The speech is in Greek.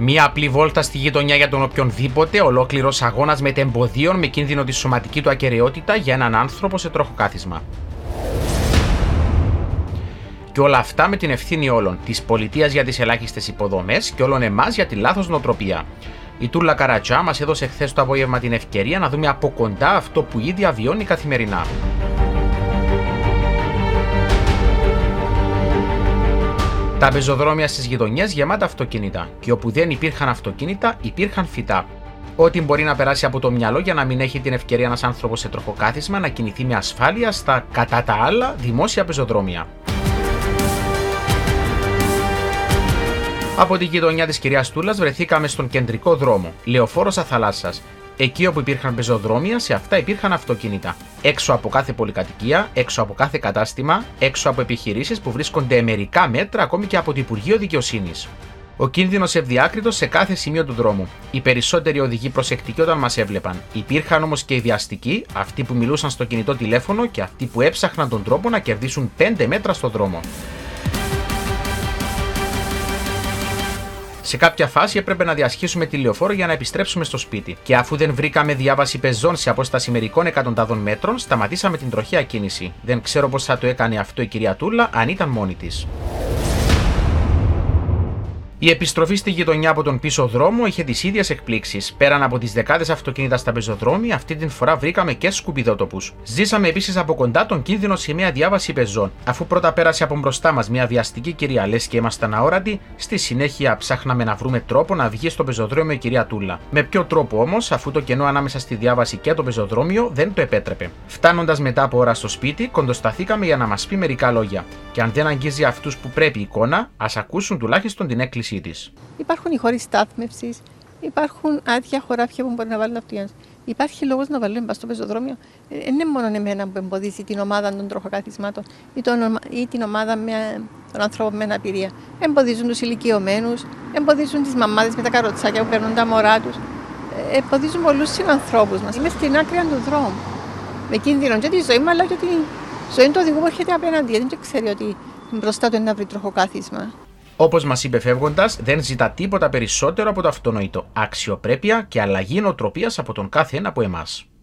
Μία απλή βόλτα στη γειτονιά για τον οποιονδήποτε, ολόκληρος αγώνας μετεμποδίων με κίνδυνο τη σωματική του ακεραιότητα για έναν άνθρωπο σε τροχοκάθισμα. Και όλα αυτά με την ευθύνη όλων, της πολιτείας για τις ελάχιστες υποδομές και όλων εμάς για τη λάθος νοοτροπία. Η Τούλα Καρατζά μας έδωσε χθες το απόγευμα την ευκαιρία να δούμε από κοντά αυτό που ήδη αβιώνει καθημερινά. Τα πεζοδρόμια στις γειτονιές γεμάτα αυτοκίνητα και όπου δεν υπήρχαν αυτοκίνητα υπήρχαν φυτά. Ό,τι μπορεί να περάσει από το μυαλό για να μην έχει την ευκαιρία ένας άνθρωπος σε τροχοκάθισμα να κινηθεί με ασφάλεια στα κατά τα άλλα δημόσια πεζοδρόμια. Από την γειτονιά της κυρίας Τούλας βρεθήκαμε στον κεντρικό δρόμο, Λεωφόρος Αθαλάσσας. Εκεί όπου υπήρχαν πεζοδρόμια, σε αυτά υπήρχαν αυτοκίνητα. Έξω από κάθε πολυκατοικία, έξω από κάθε κατάστημα, έξω από επιχειρήσεις που βρίσκονται μερικά μέτρα ακόμη και από το Υπουργείο Δικαιοσύνης. Ο κίνδυνος ευδιάκριτος σε κάθε σημείο του δρόμου. Οι περισσότεροι οδηγοί προσεκτικοί όταν μας έβλεπαν. Υπήρχαν όμως και οι βιαστικοί, αυτοί που μιλούσαν στο κινητό τηλέφωνο και αυτοί που έψαχναν τον τρόπο να κερδίσουν 5 μέτρα στο δρόμο. Σε κάποια φάση έπρεπε να διασχίσουμε τη λεωφόρο για να επιστρέψουμε στο σπίτι. Και αφού δεν βρήκαμε διάβαση πεζών σε απόσταση μερικών εκατοντάδων μέτρων, σταματήσαμε την τροχαία κίνηση. Δεν ξέρω πώς θα το έκανε αυτό η κυρία Τούλα αν ήταν μόνη της. Η επιστροφή στη γειτονιά από τον πίσω δρόμο είχε τις ίδιες εκπλήξεις. Πέραν από τις δεκάδες αυτοκίνητα στα πεζοδρόμια, αυτή την φορά βρήκαμε και σκουπιδότοπους. Ζήσαμε επίσης από κοντά τον κίνδυνο σε μια διάβαση πεζών. Αφού πρώτα πέρασε από μπροστά μας μια βιαστική κυρία, λες και ήμασταν αόρατοι, στη συνέχεια ψάχναμε να βρούμε τρόπο να βγει στο πεζοδρόμιο η κυρία Τούλα. Με ποιο τρόπο όμως, αφού το κενό ανάμεσα στη διάβαση και το πεζοδρόμιο δεν το επέτρεπε. Φτάνοντας μετά από ώρα στο σπίτι, κοντοσταθήκαμε για να μας πει μερικά λόγια. Και αν δεν αγγίζει αυτούς που πρέπει η εικόνα, ας ακούσουν τουλάχιστον την έκκληση. Υπάρχουν οι χώροι στάθμευσης, υπάρχουν άδεια χωράφια που μπορεί να βάλουν αυτοκίνητα. Υπάρχει λόγος να βάλουν στο πεζοδρόμιο. Δεν είναι μόνο εμένα που εμποδίζει την ομάδα των τροχοκαθισμάτων ή την ομάδα των ανθρώπων με αναπηρία. Εμποδίζουν τους ηλικιωμένους, εμποδίζουν τις μαμάδες με τα καροτσάκια που παίρνουν τα μωρά τους. Εμποδίζουν πολλούς συνανθρώπους μας. Είμαι στην άκρη του δρόμου. Με κίνδυνο και τη ζωή μου, αλλά και τη ζωή του οδηγού που έρχεται απέναντι. Δεν ξέρει ότι μπροστά του είναι να βρει τροχοκάθισμα. Όπως μας είπε φεύγοντας, δεν ζητά τίποτα περισσότερο από το αυτονόητο. Αξιοπρέπεια και αλλαγή νοοτροπίας από τον κάθε ένα από εμάς.